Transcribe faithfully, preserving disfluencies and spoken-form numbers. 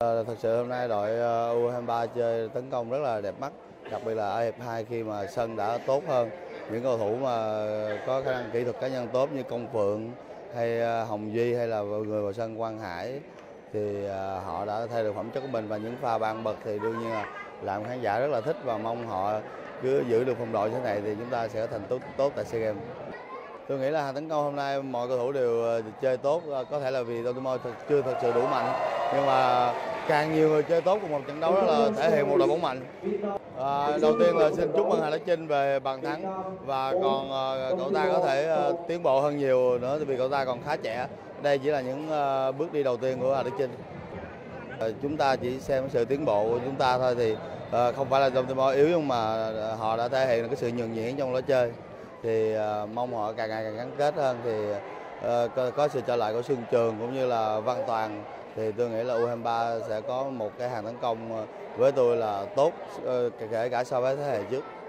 Thật sự hôm nay đội U hai ba chơi tấn công rất là đẹp mắt, đặc biệt là ở hiệp hai khi mà sân đã tốt hơn. Những cầu thủ mà có khả năng kỹ thuật cá nhân tốt như Công Phượng hay Hồng Duy hay là người vào sân Quang Hải thì họ đã thay được phẩm chất của mình, và những pha ban bật thì đương nhiên là làm khán giả rất là thích, và mong họ cứ giữ được phong độ như thế này thì chúng ta sẽ thành tốt tốt tại SEA Games. Tôi nghĩ là hàng tấn công hôm nay mọi cầu thủ đều chơi tốt, có thể là vì Baltimore chưa thật sự đủ mạnh, nhưng mà càng nhiều người chơi tốt của một trận đấu đó là thể hiện một đội bóng mạnh. À, đầu tiên là xin chúc mừng Hà Đức Chinh về bàn thắng, và còn uh, cậu ta có thể uh, tiến bộ hơn nhiều nữa vì cậu ta còn khá trẻ. Đây chỉ là những uh, bước đi đầu tiên của Hà Đức Chinh. Uh, chúng ta chỉ xem sự tiến bộ của chúng ta thôi, thì uh, không phải là Baltimore yếu, nhưng mà họ đã thể hiện được cái sự nhuần nhuyễn trong lối chơi. Thì uh, mong họ càng ngày càng gắn kết hơn, thì uh, có, có sự trở lại của Xuân Trường cũng như là Văn Toàn, thì tôi nghĩ là U hai ba sẽ có một cái hàng tấn công với tôi là tốt, uh, kể cả so với thế hệ trước.